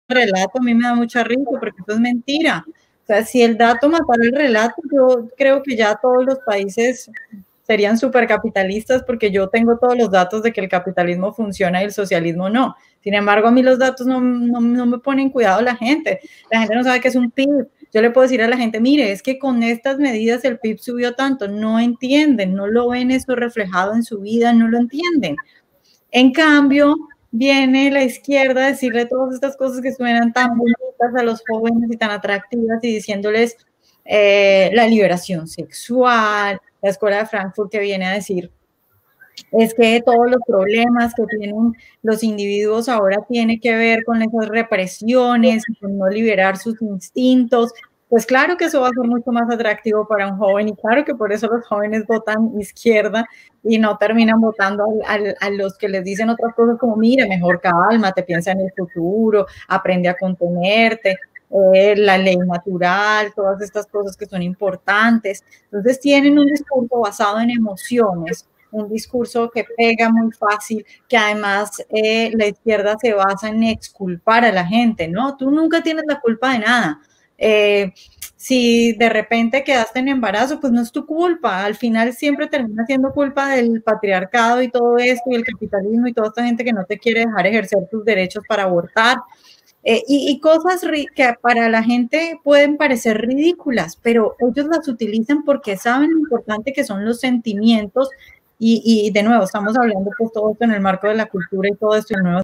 relato a mí me da mucha risa porque eso es mentira. O sea, si el dato matara el relato, yo creo que ya todos los países serían supercapitalistas porque yo tengo todos los datos de que el capitalismo funciona y el socialismo no. Sin embargo, a mí los datos no me ponen cuidado la gente. La gente no sabe qué es un PIB. Yo le puedo decir a la gente, mire, es que con estas medidas el PIB subió tanto. No entienden, no lo ven eso reflejado en su vida, no lo entienden. En cambio, viene la izquierda a decirle todas estas cosas que suenan tan bonitas a los jóvenes y tan atractivas y diciéndoles la liberación sexual, la escuela de Frankfurt que viene a decir es que todos los problemas que tienen los individuos ahora tienen que ver con esas represiones, con no liberar sus instintos. Pues claro que eso va a ser mucho más atractivo para un joven y claro que por eso los jóvenes votan izquierda y no terminan votando a los que les dicen otras cosas como, mire, mejor cálmate, piensa en el futuro, aprende a contenerte, la ley natural, todas estas cosas que son importantes. Entonces tienen un discurso basado en emociones, un discurso que pega muy fácil, que además la izquierda se basa en exculpar a la gente, ¿no? Tú nunca tienes la culpa de nada. Si de repente quedaste en embarazo, pues no es tu culpa. Al final siempre termina siendo culpa del patriarcado y todo esto, y el capitalismo y toda esta gente que no te quiere dejar ejercer tus derechos para abortar. Y cosas que para la gente pueden parecer ridículas, pero ellos las utilizan porque saben lo importante que son los sentimientos y de nuevo, estamos hablando pues todo esto en el marco de la cultura y todo esto, y de nuevo